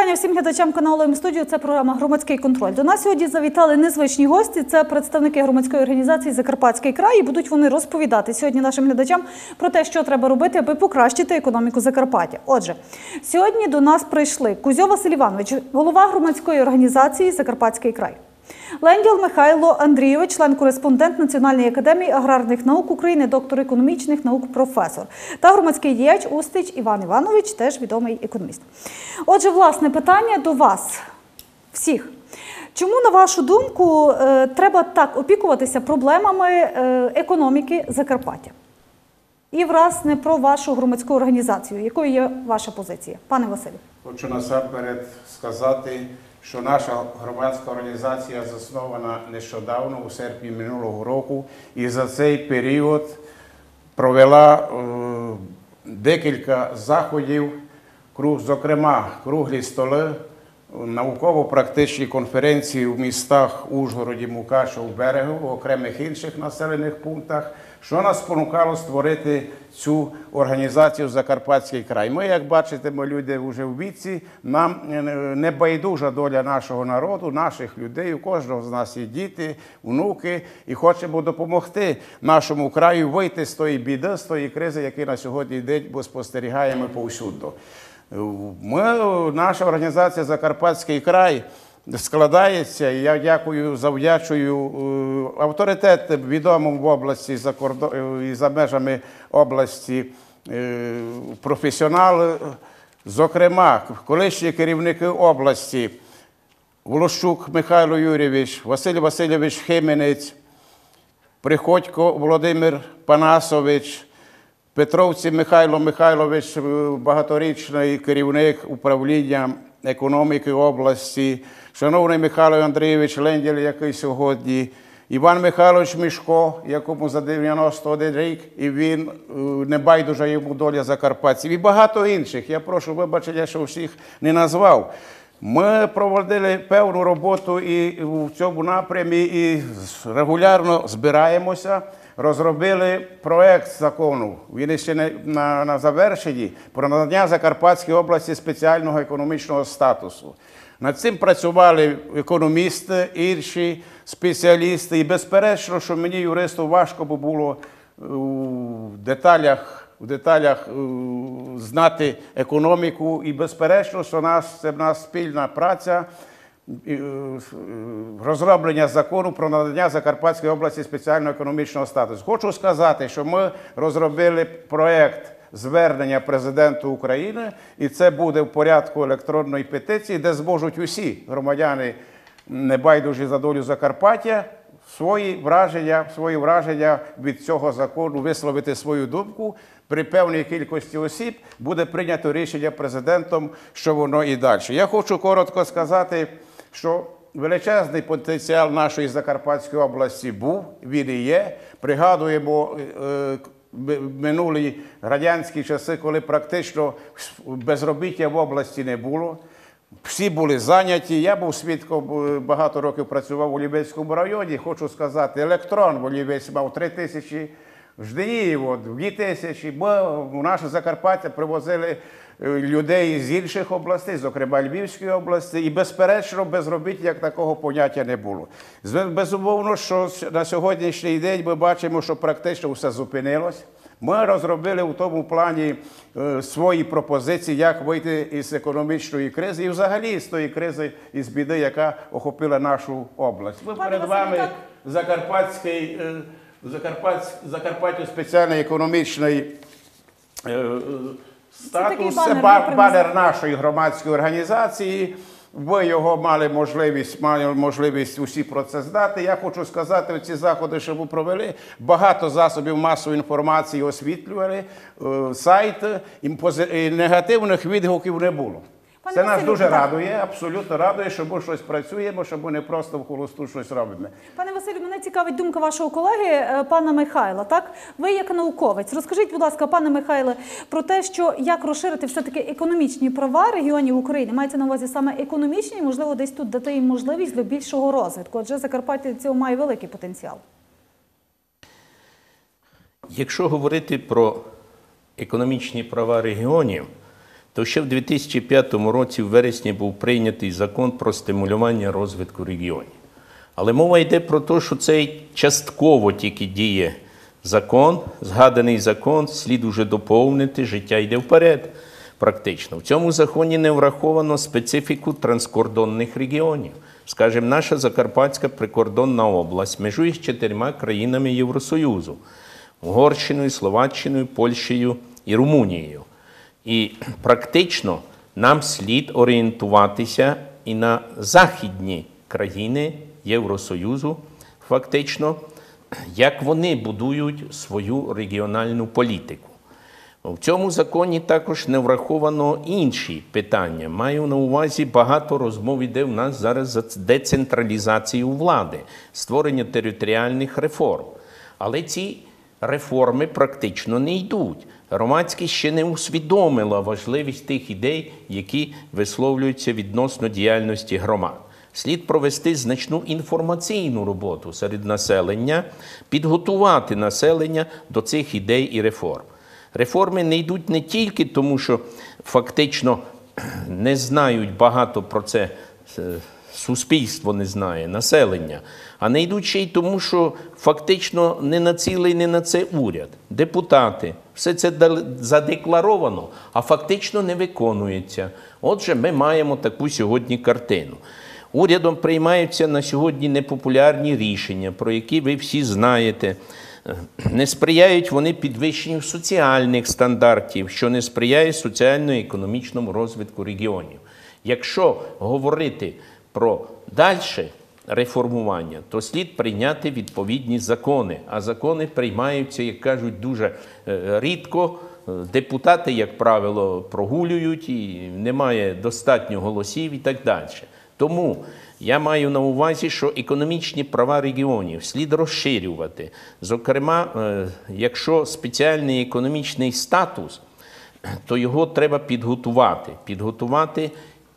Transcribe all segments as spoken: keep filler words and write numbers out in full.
вітання всім глядачам каналу М-студіо. Це програма «Громадський контроль». До нас сьогодні завітали незвичні гості. Це представники громадської організації «Закарпатський край». І будуть вони розповідати сьогодні нашим глядачам про те, що треба робити, аби покращити економіку Закарпаття. Отже, сьогодні до нас прийшли Кузьо Василь Іванович, голова громадської організації «Закарпатський край». Ленділ Михайло Андрійович, член-кореспондент Національної академії аграрних наук України, доктор економічних наук, професор. Та громадський діяч Устич Іван Іванович, теж відомий економіст. Отже, власне, питання до вас всіх. Чому, на вашу думку, треба так опікуватися проблемами економіки Закарпаття? І, власне, про вашу громадську організацію. Якою є ваша позиція? Пане Василю. Хочу насамперед сказати, що наша громадська організація заснована нещодавно, у серпні минулого року, і за цей період провела е, декілька заходів, зокрема круглі столи, науково-практичні конференції в містах Ужгороді, Мукачево, Берегово, в окремих інших населених пунктах, що нас спонукало створити цю організацію «Закарпатський край». Ми, як бачите, ми люди вже в віці, нам не байдужа доля нашого народу, наших людей, у кожного з нас є діти, внуки, і хочемо допомогти нашому краю вийти з тої біди, з тої кризи, які на сьогодні день спостерігаємо повсюдно. Ми, наша організація «Закарпатський край» складається, і я дякую, завдячую авторитет відомим в області за кордон, і за межами області професіонали, зокрема, колишні керівники області Волощук Михайло Юрійович, Василь Васильович Хименець, Приходько Володимир Панасович, Петровці Михайло Михайлович, багаторічний керівник управління економіки області, шановний Михайло Андрійович Ленділ, який сьогодні, Іван Михайлович Мішко, якому за дев'яносто один рік, і він, не байдужа йому доля закарпатців, і багато інших. Я прошу вибачення, що всіх не назвав. Ми проводили певну роботу і в цьому напрямі, і регулярно збираємося. Розробили проєкт закону, він ще не на, на завершенні, про надання Закарпатській області спеціального економічного статусу. Над цим працювали економісти, інші спеціалісти. І безперечно, що мені, юристу, важко би було в деталях, в деталях знати економіку. І безперечно, що нас, це в нас спільна праця, розроблення закону про надання Закарпатській області спеціального економічного статусу. Хочу сказати, що ми розробили проєкт звернення президенту України, і це буде в порядку електронної петиції, де зможуть усі громадяни, небайдужі за долю Закарпаття, свої враження, свої враження від цього закону, висловити свою думку. При певній кількості осіб буде прийнято рішення президентом, що воно і далі. Я хочу коротко сказати, що величезний потенціал нашої Закарпатської області був, він і є. Пригадуємо минулі радянські часи, коли практично безробіття в області не було. Всі були зайняті. Я був свідком, багато років працював у Лівецькому районі. Хочу сказати, електрон в Лівець мав три тисячі, Жденіїв дві тисячі. Ми у наше Закарпаття привозили людей з інших областей, зокрема Львівської області, і безперечно безробіття як такого поняття не було. Безумовно, що на сьогоднішній день ми бачимо, що практично все зупинилось. Ми розробили в тому плані е, свої пропозиції, як вийти із економічної кризи і взагалі з тої кризи, із біди, яка охопила нашу область. Ми перед вами Закарпатський, е, Закарпатськ, Закарпаттю спеціальний економічний е, статус. Це, це банер, банер нашої громадської організації. Ви його мали можливість, мали можливість усі про це знати. Я хочу сказати, ці заходи, що ви провели, багато засобів масової інформації освітлювали, сайт, і негативних відгуків не було. Пане Це Василю, нас дуже так. радує, абсолютно радує, що ми щось працюємо, що ми не просто в холосту щось робимо. Пане Василю, мене цікавить думка вашого колеги, пана Михайла. Так? Ви як науковець, розкажіть, будь ласка, пане Михайле, про те, що як розширити все-таки економічні права регіонів України. Мається на увазі саме економічні, і, можливо, десь тут дати їм можливість для більшого розвитку. Адже Закарпаття цього має великий потенціал. Якщо говорити про економічні права регіонів, то ще в дві тисячі п'ятому році в вересні був прийнятий закон про стимулювання розвитку регіонів. Але мова йде про те, що цей частково тільки діє закон, згаданий закон, слід уже доповнити, життя йде вперед практично. В цьому законі не враховано специфіку транскордонних регіонів. Скажімо, наша Закарпатська прикордонна область межує з чотирма країнами Євросоюзу – Угорщиною, Словаччиною, Польщею і Румунією. І практично нам слід орієнтуватися і на західні країни Євросоюзу, фактично, як вони будують свою регіональну політику. В цьому законі також не враховано інші питання. Маю на увазі, багато розмов іде в нас зараз за децентралізацію влади, створення територіальних реформ. Але ці реформи практично не йдуть. Громадськість ще не усвідомила важливість тих ідей, які висловлюються відносно діяльності громад. Слід провести значну інформаційну роботу серед населення, підготувати населення до цих ідей і реформ. Реформи не йдуть не тільки тому, що фактично не знають багато про це, суспільство не знає, населення, а не йдуть ще й тому, що фактично не націлений на це уряд, депутати. Все це задекларовано, а фактично не виконується. Отже, ми маємо таку сьогодні картину. Урядом приймаються на сьогодні непопулярні рішення, про які ви всі знаєте. Не сприяють вони підвищенню соціальних стандартів, що не сприяє соціально-економічному розвитку регіонів. Якщо говорити про дальше реформування, то слід прийняти відповідні закони. А закони приймаються, як кажуть, дуже рідко. Депутати, як правило, прогулюють, і немає достатньо голосів і так далі. Тому я маю на увазі, що економічні права регіонів слід розширювати. Зокрема, якщо спеціальний економічний статус, то його треба підготувати. Підготувати,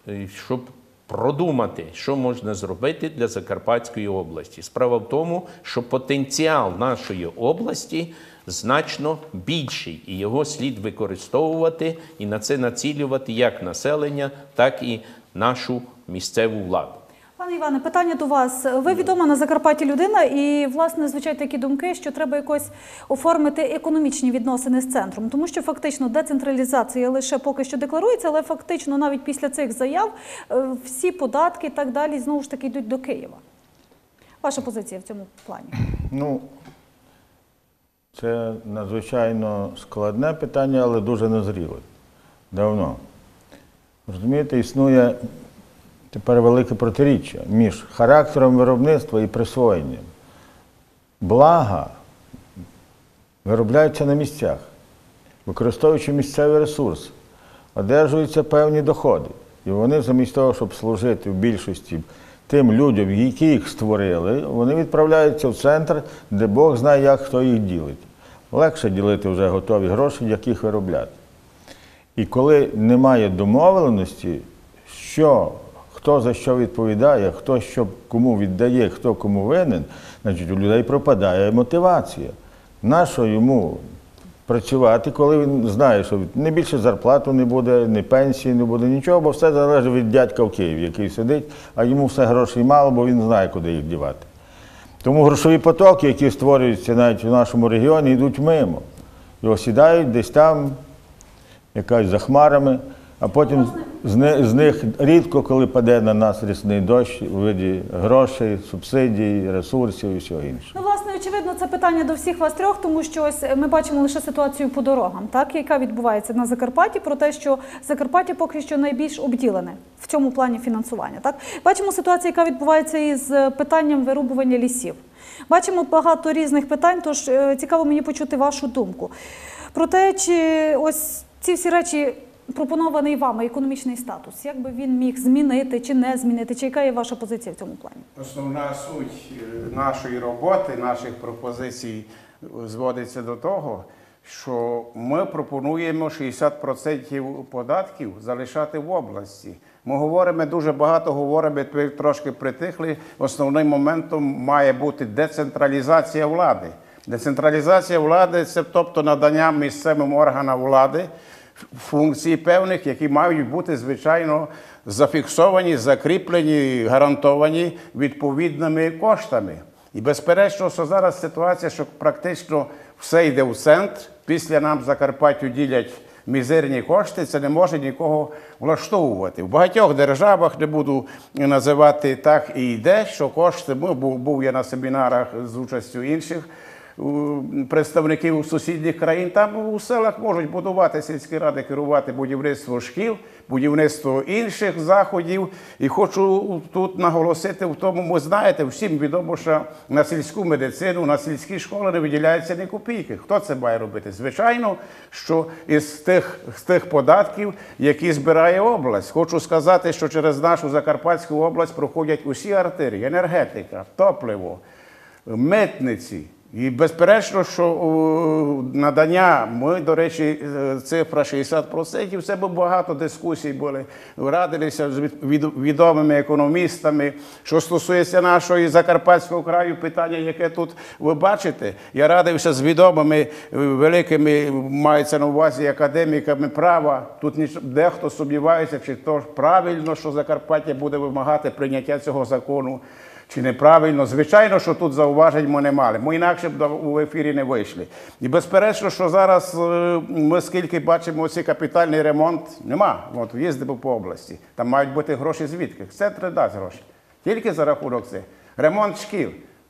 щоб продумати, що можна зробити для Закарпатської області. Справа в тому, що потенціал нашої області значно більший, і його слід використовувати і на це націлювати як населення, так і нашу місцеву владу. Пане Іване, питання до вас. Ви відома на Закарпатті людина і, власне, звучать такі думки, що треба якось оформити економічні відносини з центром. Тому що фактично децентралізація лише поки що декларується, але фактично навіть після цих заяв всі податки і так далі знову ж таки йдуть до Києва. Ваша позиція в цьому плані? Ну, це надзвичайно складне питання, але дуже незріле. Давно. Розумієте, існує тепер велике протиріччя між характером виробництва і присвоєнням. Блага виробляються на місцях, використовуючи місцеві ресурси, одержуються певні доходи. І вони замість того, щоб служити в більшості тим людям, які їх створили, вони відправляються в центр, де Бог знає, як хто їх ділить. Легше ділити вже готові гроші, як їх виробляти. І коли немає домовленості, що, хто за що відповідає, хто що кому віддає, хто кому винен, значить у людей пропадає мотивація. Нащо йому працювати, коли він знає, що не більше зарплату не буде, ні пенсії не буде, нічого, бо все залежить від дядька в Києві, який сидить, а йому все грошей мало, бо він знає, куди їх дівати. Тому грошові потоки, які створюються навіть в нашому регіоні, йдуть мимо. І осідають десь там, якась за хмарами, а потім з, не, з них рідко, коли паде на нас рясний дощ у виді грошей, субсидій, ресурсів і всього іншого. Ну, власне, очевидно, це питання до всіх вас трьох, тому що ось ми бачимо лише ситуацію по дорогам, так, яка відбувається на Закарпатті, про те, що Закарпаття поки що найбільш обділене в цьому плані фінансування. Так? Бачимо ситуацію, яка відбувається із питанням вирубування лісів. Бачимо багато різних питань, тож цікаво мені почути вашу думку. Про те, чи ось ці всі речі, пропонований вами економічний статус, як би він міг змінити чи не змінити, чи яка є ваша позиція в цьому плані? Основна суть нашої роботи, наших пропозицій зводиться до того, що ми пропонуємо шістдесят відсотків податків залишати в області. Ми говоримо, дуже багато говоримо, ви трошки притихли, основним моментом має бути децентралізація влади. Децентралізація влади – це тобто надання місцевим органам влади функцій певних, які мають бути, звичайно, зафіксовані, закріплені, гарантовані відповідними коштами. І безперечно, що зараз ситуація, що практично все йде в центр, після нам Закарпаттю ділять мізерні кошти, це не може нікого влаштовувати. В багатьох державах, не буду називати, так і йде, що кошти, ми, був, був я на семінарах з участю інших представників сусідніх країн, там у селах можуть будувати сільські ради, керувати будівництво шкіл, будівництво інших заходів. І хочу тут наголосити в тому, ви знаєте, всім відомо, що на сільську медицину, на сільські школи не виділяється ні копійки. Хто це має робити? Звичайно, що із тих, з тих податків, які збирає область. Хочу сказати, що через нашу Закарпатську область проходять усі артерії, енергетика, топливо, митниці. І безперечно, що о, надання, ми, до речі, цифра шістдесят відсотків, це багато дискусій були, радилися з від, відомими економістами. Що стосується нашої Закарпатського краю, питання, яке тут ви бачите, я радився з відомими великими, мається на увазі, академіками права. Тут дехто сумнівається, чи то правильно, що Закарпаття буде вимагати прийняття цього закону, чи неправильно. Звичайно, що тут зауважень ми не мали. Ми інакше б в ефірі не вийшли. І безперечно, що зараз ми скільки бачимо цей капітальний ремонт, нема. От їздимо по області. Там мають бути гроші звідки? Центр дасть гроші. Тільки за рахунок цих. Ремонт шкіл.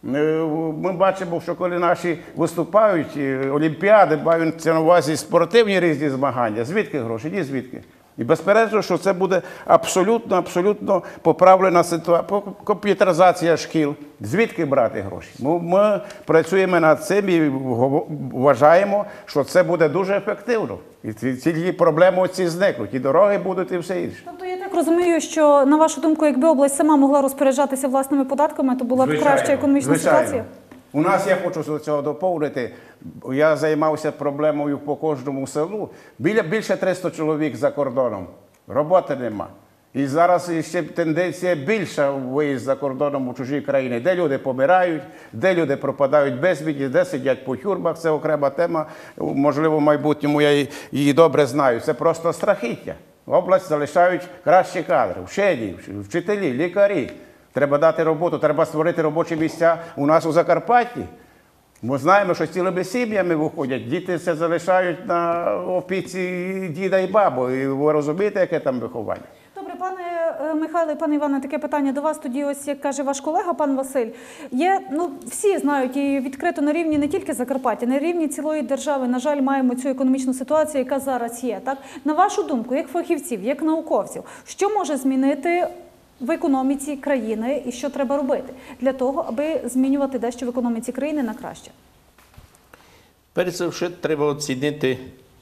Ми бачимо, що коли наші виступають, олімпіади, мають на увазі спортивні різні змагання. Звідки гроші? Ні звідки. І безперечно, що це буде абсолютно, абсолютно поправлена ситуація, комп'ютеризація шкіл. Звідки брати гроші? Ми, ми працюємо над цим і вважаємо, що це буде дуже ефективно. І ці, ці проблеми оці зникнуть, і дороги будуть, і все інше. Тобто я так розумію, що, на вашу думку, якби область сама могла розпоряджатися власними податками, то була б Звичайно, краща економічна звичайно. ситуація? У нас, я хочу до цього доповнити, я займався проблемою по кожному селу. Біля, більше триста чоловік за кордоном. Роботи нема. І зараз ще тенденція більша виїзд за кордоном у чужі країни, де люди помирають, де люди пропадають безвісті, де сидять по тюрмах. Це окрема тема. Можливо, в майбутньому я її добре знаю. Це просто страхіття. Область залишають кращі кадри, вчені, вчителі, лікарі. Треба дати роботу, треба створити робочі місця у нас у Закарпатті. Ми знаємо, що цілими сім'ями виходять, діти це залишають на опіці діда і бабу. І ви розумієте, яке там виховання? Добре, пане Михайле, пане Іване, таке питання до вас. Тоді, ось як каже ваш колега, пан Василь, є, ну, всі знають і відкрито на рівні не тільки Закарпаття, на рівні цілої держави, на жаль, маємо цю економічну ситуацію, яка зараз є. Так? На вашу думку, як фахівців, як науковців, що може змінити в економіці країни і що треба робити для того, аби змінювати дещо в економіці країни на краще? Перш за все, треба оцінити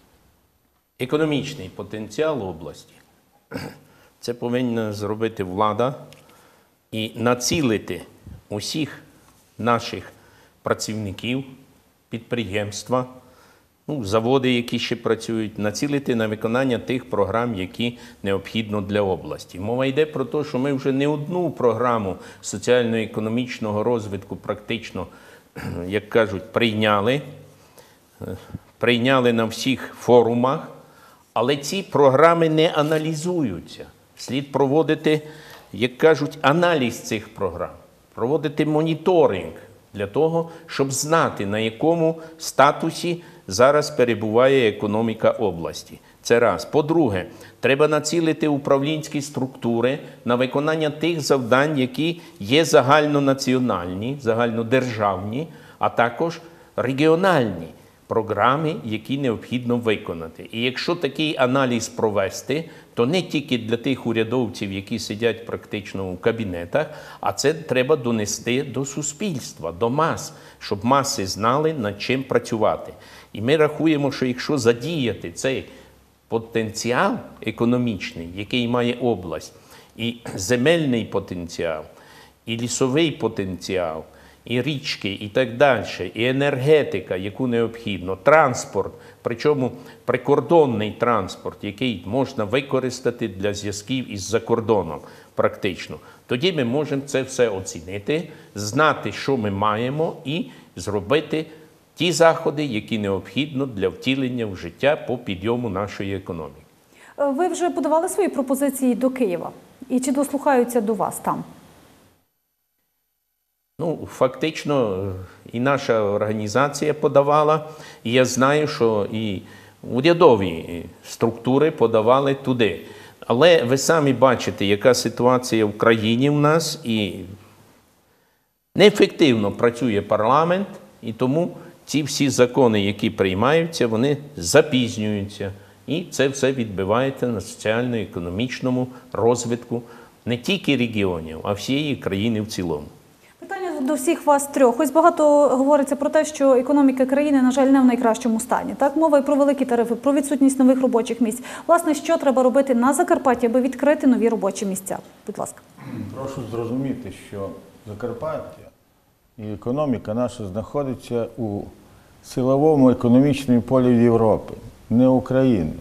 економічний потенціал області. Це повинна зробити влада і націлити усіх наших працівників, підприємства, ну, заводи, які ще працюють, націлити на виконання тих програм, які необхідно для області. Мова йде про те, що ми вже не одну програму соціально-економічного розвитку практично, як кажуть, прийняли, прийняли на всіх форумах, але ці програми не аналізуються. Слід проводити, як кажуть, аналіз цих програм, проводити моніторинг для того, щоб знати, на якому статусі зараз перебуває економіка області. Це раз. По-друге, треба націлити управлінські структури на виконання тих завдань, які є загальнонаціональні, загальнодержавні, а також регіональні програми, які необхідно виконати. І якщо такий аналіз провести, то не тільки для тих урядовців, які сидять практично у кабінетах, а це треба донести до суспільства, до мас, щоб маси знали, над чим працювати. І ми рахуємо, що якщо задіяти цей потенціал економічний, який має область, і земельний потенціал, і лісовий потенціал, і річки, і так далі, і енергетика, яку необхідно, транспорт, причому прикордонний транспорт, який можна використати для зв'язків із закордоном практично. Тоді ми можемо це все оцінити, знати, що ми маємо, і зробити ті заходи, які необхідно для втілення в життя по підйому нашої економіки. Ви вже подавали свої пропозиції до Києва? І чи дослухаються до вас там? Ну, фактично, і наша організація подавала, і я знаю, що і урядові структури подавали туди. Але ви самі бачите, яка ситуація в країні в нас, і неефективно працює парламент, і тому ці всі закони, які приймаються, вони запізнюються. І це все відбивається на соціально-економічному розвитку не тільки регіонів, а всієї країни в цілому. Питання до всіх вас трьох. Ось багато говориться про те, що економіка країни, на жаль, не в найкращому стані. Так, мова і про великі тарифи, про відсутність нових робочих місць. Власне, що треба робити на Закарпатті, аби відкрити нові робочі місця? Будь ласка. Прошу зрозуміти, що Закарпаття і економіка наша знаходиться у силовому економічному полі Європи, не України.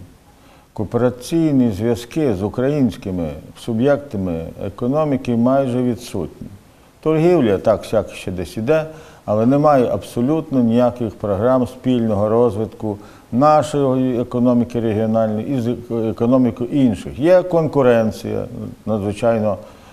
Коопераційні зв'язки з українськими суб'єктами економіки майже відсутні. Торгівля так-сяк ще десь іде, але немає абсолютно ніяких програм спільного розвитку нашої економіки регіональної і з економікою інших. Є конкуренція, надзвичайно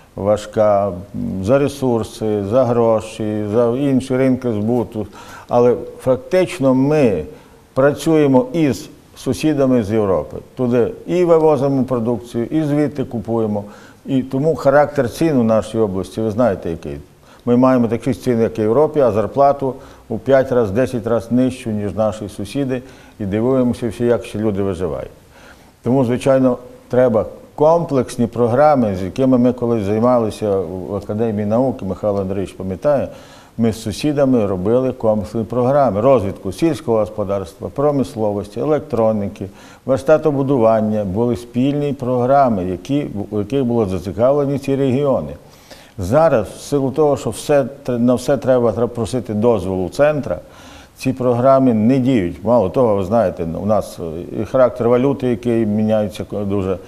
важка, за ресурси, за гроші, за інші ринки збуту, але фактично ми працюємо із сусідами з Європи. Туди і вивозимо продукцію, і звідти купуємо. І тому характер цін у нашій області, ви знаєте, який. Ми маємо такі ціни, як в Європі, а зарплату у п'ять разів, десять разів нижчу, ніж наші сусіди, і дивуємося всі, як ще люди виживають. Тому, звичайно, треба комплексні програми, з якими ми колись займалися в Академії науки, Михайло Андрійович пам'ятає, ми з сусідами робили комплексні програми розвитку сільського господарства, промисловості, електроніки, верстатобудування. Були спільні програми, які, у яких було зацікавлені ці регіони. Зараз, в силу того, що все, на все треба просити дозволу центра, ці програми не діють. Мало того, ви знаєте, у нас і характер валюти, який міняється дуже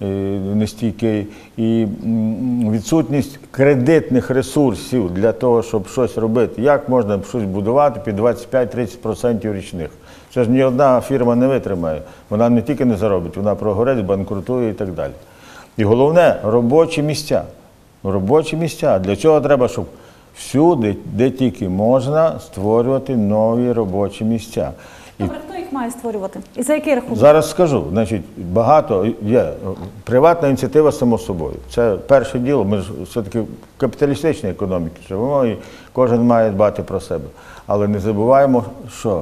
нестійкий, і відсутність кредитних ресурсів для того, щоб щось робити. Як можна щось будувати під двадцять п'ять - тридцять відсотків річних? Це ж ні одна фірма не витримає. Вона не тільки не заробить, вона прогорить, банкрутує і так далі. І головне – робочі місця. Робочі місця. Для цього треба, щоб всюди, де тільки можна, створювати нові робочі місця. Добре, хто їх має створювати? І за який рахунок? Зараз скажу. Значить, багато є. Приватна ініціатива, само собою. Це перше діло. Ми ж все-таки в капіталістичній економіці живемо, і кожен має дбати про себе. Але не забуваємо, що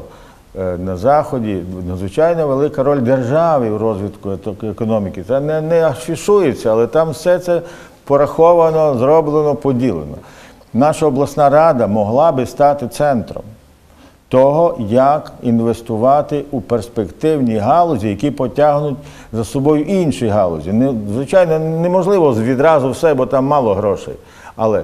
на Заході надзвичайно велика роль держави в розвитку економіки. Це не, не афішується, але там все це пораховано, зроблено, поділено. Наша обласна рада могла би стати центром того, як інвестувати у перспективні галузі, які потягнуть за собою інші галузі. Не, звичайно, неможливо відразу все, бо там мало грошей. Але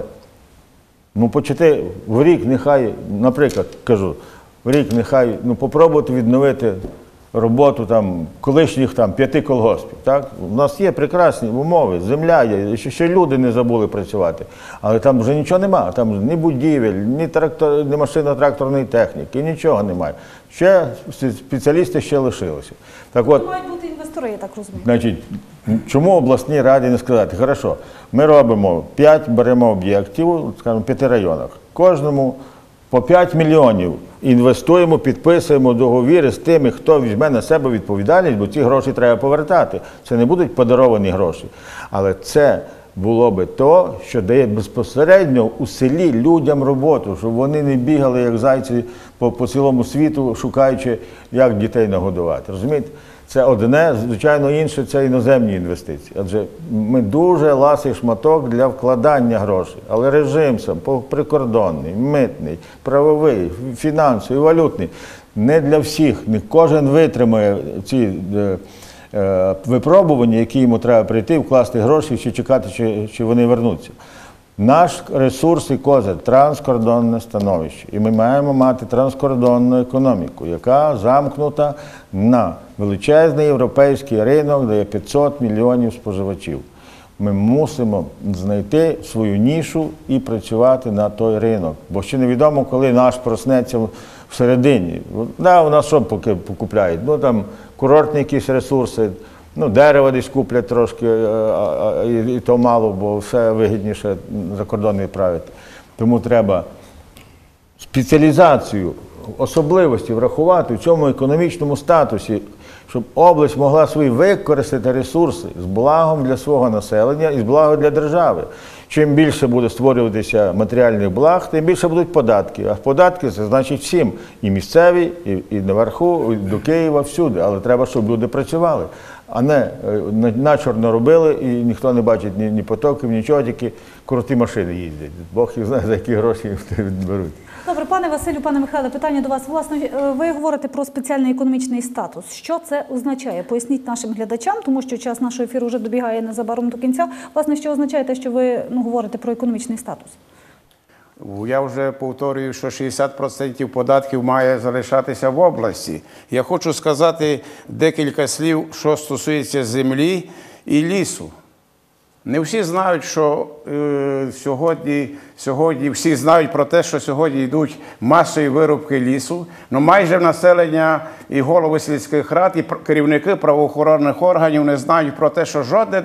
ну, почати в рік нехай, наприклад, кажу, в рік нехай ну, попробувати відновити роботу там, колишніх там, п'яти колгоспів. Так? У нас є прекрасні умови, земля є, ще люди не забули працювати. Але там вже нічого немає, там ні будівель, ні, трактор, ні машино-тракторної техніки, нічого немає. Ще спеціалісти ще лишилися. Так от, мають бути інвестори, я так розумію. Значить, чому обласній раді не сказати? Хорошо, ми робимо п'ять, беремо об'єктів, скажімо, в п'яти районах. Кожному по п'ять мільйонів інвестуємо, підписуємо договіри з тими, хто візьме на себе відповідальність, бо ці гроші треба повертати. Це не будуть подаровані гроші. Але це було би то, що дає безпосередньо у селі людям роботу, щоб вони не бігали, як зайці, по, по цілому світу, шукаючи, як дітей нагодувати. Розумієте? Це одне, звичайно, інше – це іноземні інвестиції. Адже ми дуже ласий шматок для вкладання грошей. Але режим сам, прикордонний, митний, правовий, фінансовий, валютний – не для всіх. Не кожен витримає ці е, е, випробування, які йому треба прийти, вкласти гроші, чи чекати, чи, чи вони вернуться. Наш ресурс і козир – транскордонне становище. І ми маємо мати транскордонну економіку, яка замкнута на величезний європейський ринок, де є п'ятсот мільйонів споживачів. Ми мусимо знайти свою нішу і працювати на той ринок. Бо ще невідомо, коли наш проснеться в всередині. Да, у нас що поки покупляють? Ну там курортні якісь ресурси, ну дерево десь куплять трошки, а, а, і, і то мало, бо все вигідніше за кордон відправити. Тому треба спеціалізацію, особливості врахувати в цьому економічному статусі, щоб область могла свої використати ресурси з благом для свого населення і з благом для держави. Чим більше буде створюватися матеріальних благ, тим більше будуть податки. А податки – це значить всім, і місцеві, і, і наверху, і до Києва, всюди. Але треба, щоб люди працювали, а не начорно робили, і ніхто не бачить ні, ні потоків, нічого, тільки круті машини їздять. Бог їх знає, за які гроші відберуть. Добре, пане Василю, пане Михайле, питання до вас. Власне, ви говорите про спеціальний економічний статус. Що це означає? Поясніть нашим глядачам, тому що час нашого ефіру вже добігає незабаром до кінця. Власне, що означає те, що ви ну, говорите про економічний статус? Я вже повторюю, що шістдесят відсотків податків має залишатися в області. Я хочу сказати декілька слів, що стосується землі і лісу. Не всі знають, що е, сьогодні, сьогодні, всі знають про те, що сьогодні йдуть масові вирубки лісу, але майже населення і голови сільських рад, і керівники правоохоронних органів не знають про те, що жодне,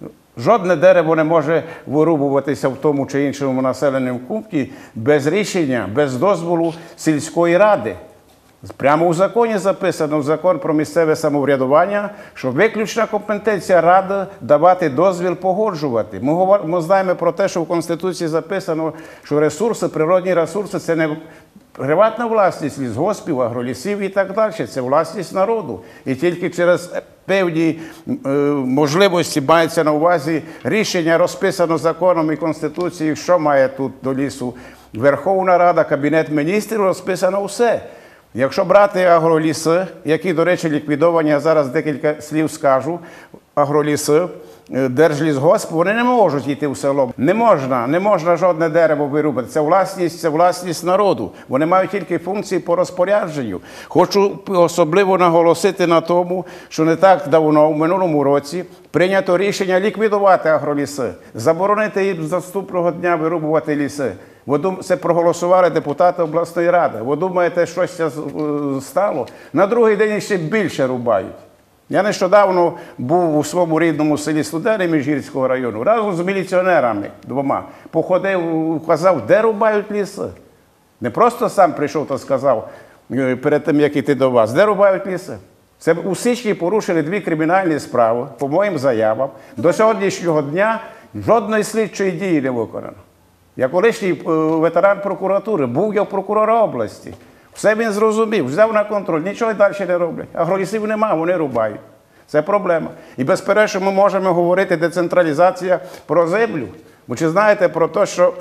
жодне дерево не може вирубуватися в тому чи іншому населеному пункті без рішення, без дозволу сільської ради. Прямо у законі записано, в закон про місцеве самоврядування, що виключна компетенція ради давати дозвіл, погоджувати. Ми, говор... Ми знаємо про те, що в Конституції записано, що ресурси, природні ресурси – це не приватна власність лісгоспів, агролісів і так далі, це власність народу. І тільки через певні е, можливості мається на увазі рішення, розписано законом і Конституцією, що має тут до лісу Верховна Рада, Кабінет міністрів, розписано все. Якщо брати агроліси, які, до речі, ліквідовані, я зараз декілька слів скажу, агроліси, Держлісгосп, вони не можуть йти в село. Не можна, не можна жодне дерево вирубати. Це власність, це власність народу. Вони мають тільки функції по розпорядженню. Хочу особливо наголосити на тому, що не так давно, в минулому році, прийнято рішення ліквідувати агроліси, заборонити їм з наступного дня вирубувати ліси. Це проголосували депутати обласної ради. Ви думаєте, щось це стало? На другий день ще більше рубають. Я нещодавно був у своєму рідному селі Студени Міжгірського району, разом з міліціонерами двома. Походив, казав, де рубають ліси. Не просто сам прийшов та сказав, перед тим, як йти до вас, де рубають ліси. Це у січні порушили дві кримінальні справи, по моїм заявам. До сьогоднішнього дня жодної слідчої дії не виконано. Я колишній ветеран прокуратури, був я в прокурора області. Все він зрозумів, взяв на контроль, нічого далі не роблять. Агролісів немає, вони рубають. Це проблема. І безперечно ми можемо говорити децентралізація про землю. Бо чи знаєте про те, що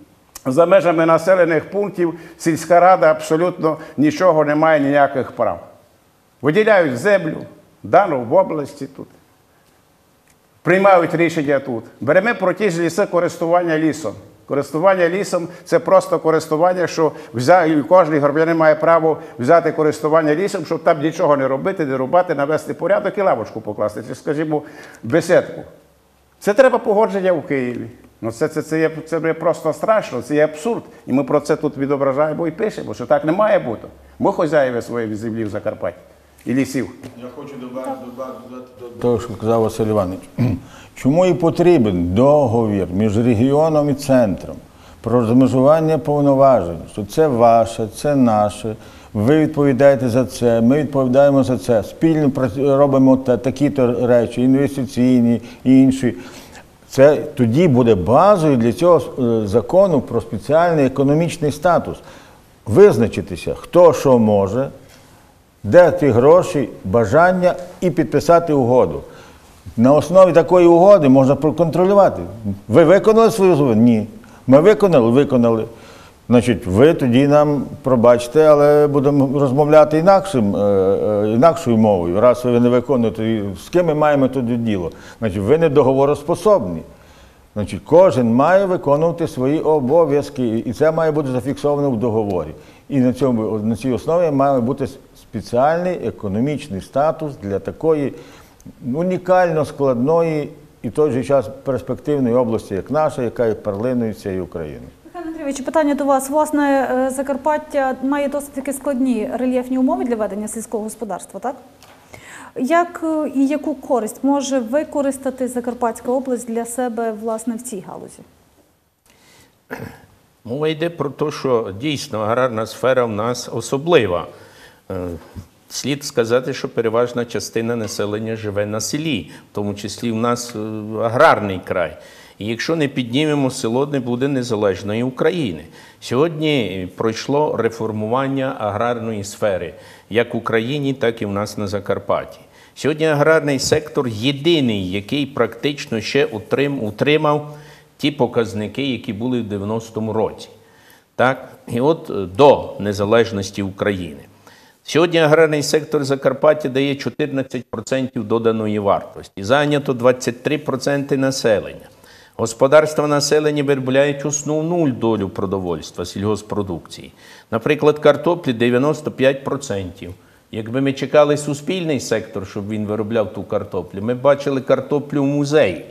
за межами населених пунктів сільська рада абсолютно нічого не має, ніяких прав. Виділяють землю, дану в області тут. Приймають рішення тут. Беремо про ті ж ліси користування лісом. Користування лісом – це просто користування, що кожен громадянин має право взяти користування лісом, щоб там нічого не робити, не рубати, навести порядок і лавочку покласти, чи, скажімо, бесідку. Це треба погодження в Києві. Ну, це, це, це, є, це є просто страшно, це є абсурд. І ми про це тут відображаємо і пишемо, що так не має бути. Ми хазяїни своєї землі в Закарпатті і лісів. Я хочу додати до того, що казав Василь Іванович. Чому і потрібен договір між регіоном і центром про розмежування повноважень, що це ваше, це наше, ви відповідаєте за це, ми відповідаємо за це, спільно робимо такі-то речі, інвестиційні і інші. Це тоді буде базою для цього закону про спеціальний економічний статус. Визначитися, хто що може, де ті гроші, бажання і підписати угоду. На основі такої угоди можна проконтролювати. Ви виконали свою угоду? Ні. Ми виконали? Виконали. Значить, ви тоді нам пробачте, але будемо розмовляти інакшим, інакшою мовою. Раз ви не виконуєте, з ким ми маємо тоді діло? Значить, ви не договороспособні. Значить, кожен має виконувати свої обов'язки, і це має бути зафіксовано в договорі. І на, цьому, на цій основі має бути спеціальний економічний статус для такої унікально складної і в той же час перспективної області, як наша, яка є перлиною цієї України. Михайло Андрійович, Юрійович, питання до вас. Власне, е, Закарпаття має досить таки складні рельєфні умови для ведення сільського господарства, так? Як е, і яку користь може використати Закарпатська область для себе, власне, в цій галузі? Мова йде про те, що дійсно аграрна сфера в нас особлива. Е, Слід сказати, що переважна частина населення живе на селі, в тому числі в нас е, аграрний край. І якщо не піднімемо село, не буде незалежної України. Сьогодні пройшло реформування аграрної сфери, як в Україні, так і в нас на Закарпатті. Сьогодні аграрний сектор єдиний, який практично ще утримав ті показники, які були в дев'яностому році. Так? І от до незалежності України. Сьогодні аграрний сектор Закарпаття дає чотирнадцять відсотків доданої вартості, зайнято двадцять три відсотки населення. Господарства населення виробляють основну долю продовольства, сільгоспродукції. Наприклад, картоплі дев'яносто п'ять відсотків. Якби ми чекали суспільний сектор, щоб він виробляв ту картоплю, ми б бачили картоплю в музеї.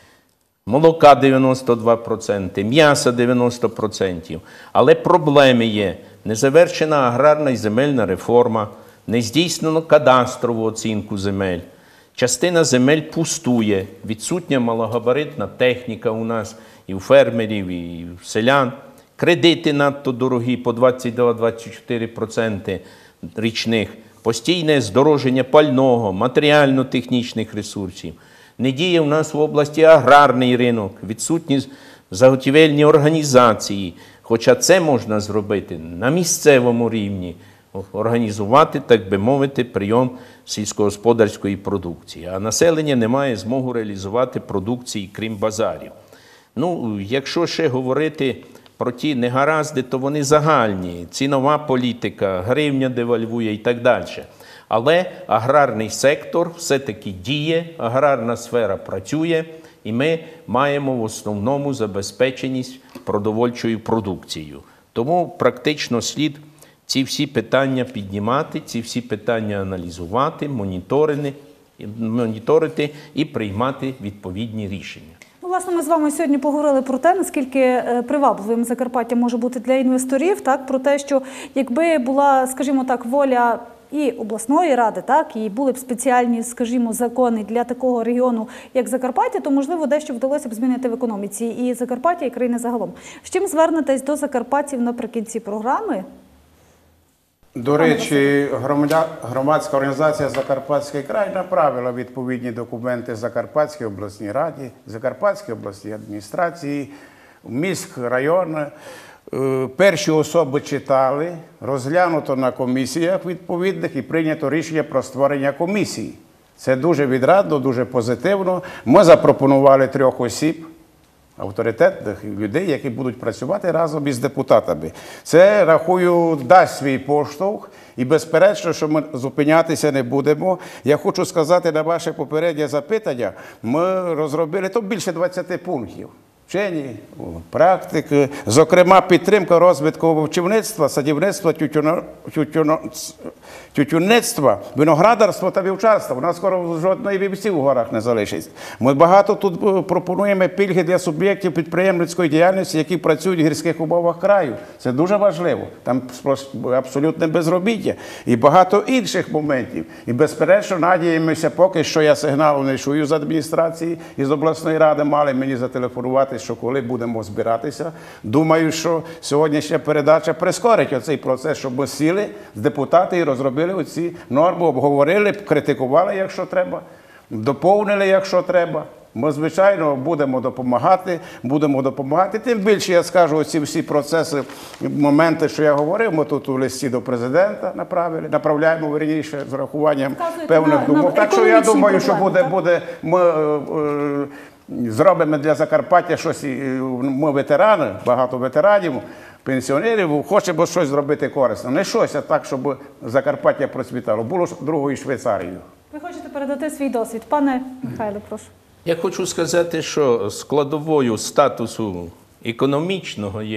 Молока дев'яносто два відсотки, м'яса дев'яносто відсотків. Але проблеми є. Незавершена аграрна і земельна реформа, не здійснено кадастрову оцінку земель. Частина земель пустує, відсутня малогабаритна техніка у нас і у фермерів, і у селян. Кредити надто дорогі, по двадцять два - двадцять чотири відсотки річних. Постійне здороження пального, матеріально-технічних ресурсів. Не діє в нас в області аграрний ринок, відсутні заготівельні організації. Хоча це можна зробити на місцевому рівні, організувати, так би мовити, прийом сільськогосподарської продукції. А населення не має змогу реалізувати продукції, крім базарів. Ну, якщо ще говорити про ті негаразди, то вони загальні. Цінова політика, гривня девальвує і так далі. Але аграрний сектор все-таки діє, аграрна сфера працює, і ми маємо в основному забезпеченість продовольчою продукцією. Тому практично слід ці всі питання піднімати, ці всі питання аналізувати, моніторити і приймати відповідні рішення. Ну, власне, ми з вами сьогодні поговорили про те, наскільки привабливим Закарпаття може бути для інвесторів, так, про те, що якби була, скажімо так, воля і обласної ради, так, і були б спеціальні, скажімо, закони для такого регіону, як Закарпаття, то, можливо, дещо вдалося б змінити в економіці і Закарпаття, і країни загалом. З чим звернетесь до закарпатців наприкінці програми? До речі, громадська організація «Закарпатський край» направила відповідні документи Закарпатській обласній раді, Закарпатській обласній адміністрації, в міськ, район. Перші особи читали, розглянуто на комісіях відповідних і прийнято рішення про створення комісії. Це дуже відрадно, дуже позитивно. Ми запропонували трьох осіб, авторитетних людей, які будуть працювати разом із депутатами. Це, рахую, дасть свій поштовх і, безперечно, що ми зупинятися не будемо. Я хочу сказати на ваше попереднє запитання, ми розробили тут більше двадцяти пунктів. Вчені, практики, зокрема, підтримка розвитку овочівництва, садівництва, тютюно, тютюно, тютюнництва, виноградарства та вівчарства. У нас скоро жодної вівці в горах не залишиться. Ми багато тут пропонуємо пільги для суб'єктів підприємницької діяльності, які працюють в гірських умовах краю. Це дуже важливо. Там абсолютне безробіття. І багато інших моментів. І, безперечно, надіємося, поки що я сигналу не чую з адміністрації і з обласної ради, мали мені зателефонувати, що коли будемо збиратися. Думаю, що сьогоднішня передача прискорить оцей процес, щоб ми сіли з депутати і розробили оці норми, обговорили, критикували, якщо треба, доповнили, якщо треба. Ми, звичайно, будемо допомагати, будемо допомагати. Тим більше, я скажу, оці всі процеси, моменти, що я говорив, ми тут у листі до президента направили, направляємо, верніше, з урахуванням певних думок. Так що я думаю, що буде, буде ми е, е, зробимо для Закарпаття щось, ми ветерани, багато ветеранів, пенсіонерів, хочемо щось зробити корисно. Не щось, а так, щоб Закарпаття процвітало. Було другою Швейцарією. Ви хочете передати свій досвід. Пане Михайле, прошу. Я хочу сказати, що складовою статусу економічного є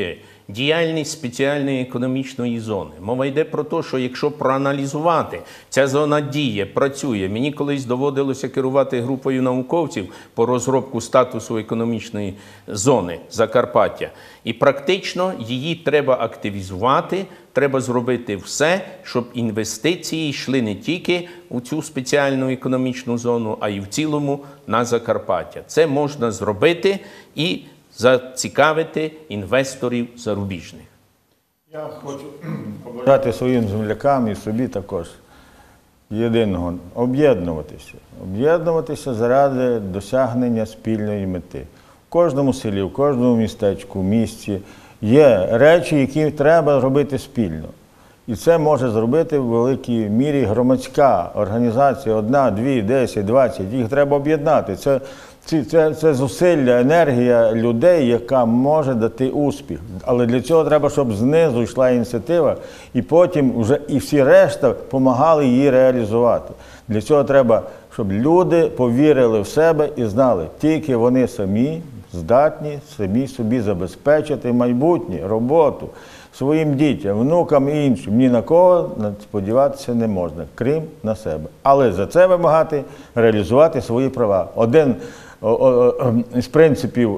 діяльність спеціальної економічної зони. Мова йде про те, що якщо проаналізувати, ця зона діє, працює. Мені колись доводилося керувати групою науковців по розробку статусу економічної зони Закарпаття. І практично її треба активізувати, треба зробити все, щоб інвестиції йшли не тільки у цю спеціальну економічну зону, а й в цілому на Закарпаття. Це можна зробити і зацікавити інвесторів зарубіжних. Я хочу побажати своїм землякам і собі також єдиного – об'єднуватися. Об'єднуватися заради досягнення спільної мети. В кожному селі, в кожному містечку, місті є речі, які треба робити спільно. І це може зробити в великій мірі громадська організація, одна, дві, десять, двадцять. Їх треба об'єднати. Це, це, це, це зусилля, енергія людей, яка може дати успіх. Але для цього треба, щоб знизу йшла ініціатива, і потім вже і всі решта допомагали її реалізувати. Для цього треба, щоб люди повірили в себе і знали, тільки вони самі здатні самі собі забезпечити майбутнє, роботу своїм дітям, внукам і іншим. Ні на кого сподіватися не можна, крім на себе. Але за це вимагати, реалізувати свої права. Один з принципів,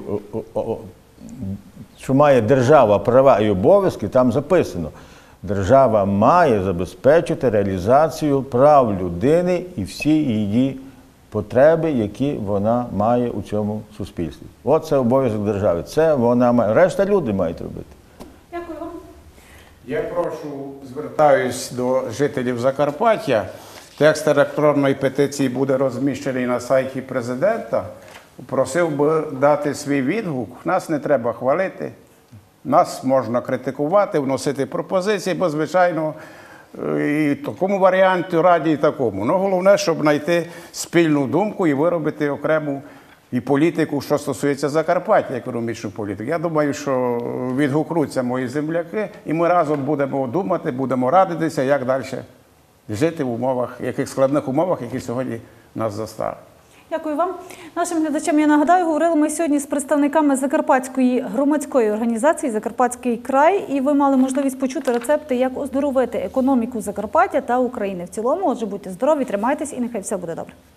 що має держава права і обов'язки, там записано. Держава має забезпечити реалізацію прав людини і всі її потреби, які вона має у цьому суспільстві. От це обов'язок держави. Це вона має. Решта люди мають робити. Дякую вам. Я прошу, звертаюсь до жителів Закарпаття. Текст електронної петиції буде розміщений на сайті президента. Просив би дати свій відгук. Нас не треба хвалити, нас можна критикувати, вносити пропозиції, бо, звичайно, і такому варіанті раді, і такому. Ну, головне, щоб знайти спільну думку і виробити окрему і політику, що стосується Закарпаття, економічну політику. Я думаю, що відгукнуться мої земляки, і ми разом будемо думати, будемо радитися, як далі жити в умовах, яких складних умовах, які сьогодні нас застали. Дякую вам. Нашим глядачам я нагадаю, говорили ми сьогодні з представниками Закарпатської громадської організації «Закарпатський край», і ви мали можливість почути рецепти, як оздоровити економіку Закарпаття та України в цілому. Отже, будьте здорові, тримайтесь і нехай все буде добре.